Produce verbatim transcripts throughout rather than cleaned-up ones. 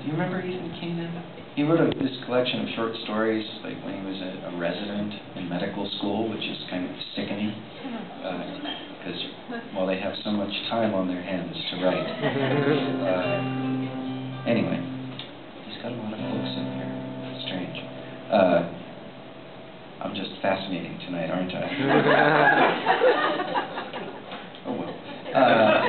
you remember Ethan Kingdon? He wrote a, this collection of short stories like when he was a, a resident in medical school, which is kind of sickening because uh, well, they have so much time on their hands to write. uh, anyway, he's got a lot of books in here. It's strange. Uh, I'm just fascinating tonight, aren't I? Oh well. Uh,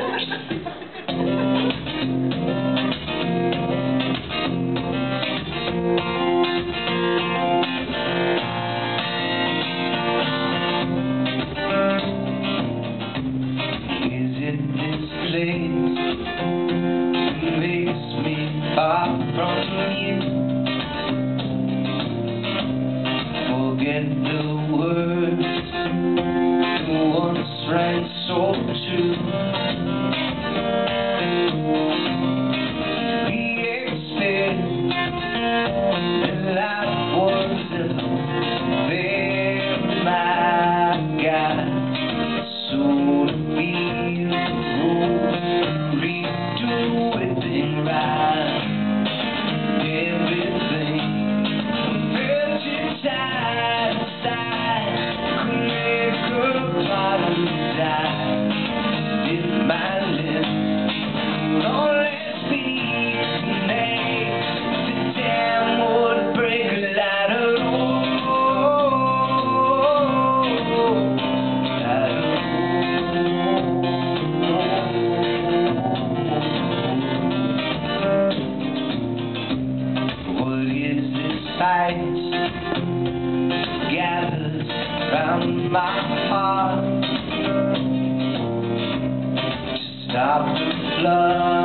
makes me far from you. Forget the words that once rang so true. We expect that life was there, my God, so to feel gathers round my heart to stop the flood.